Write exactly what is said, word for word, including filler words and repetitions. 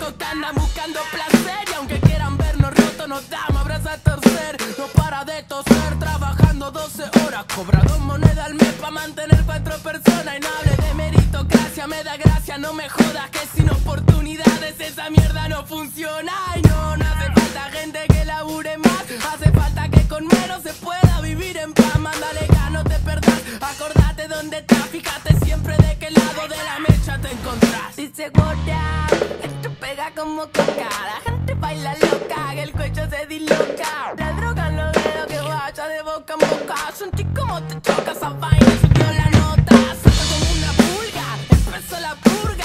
locos que andan buscando placer. Y aunque quieran vernos rotos, nos damos abrazos a torcer. No para de toser, trabajando doce horas. Cobra dos monedas al mes pa' mantener cuatro personas. Y no hable de meritocracia, me da gracia, no me jodas. Que sin oportunidades esa mierda no funciona. Y no, no hace falta gente que labure más. Hace falta que con menos se pueda vivir en paz. Mándale gas, no te perdás. Acordate dónde estás, fíjate siempre de qué lado de la mecha te encontrás. Dice gorda, esto pega como coca. La gente baila loca, que el cuello se disloca. La droga en los dedos que vaya de boca en boca. Sentí como te choca esa vaina, subió la nota. Suelta como una pulga, empezó la purga.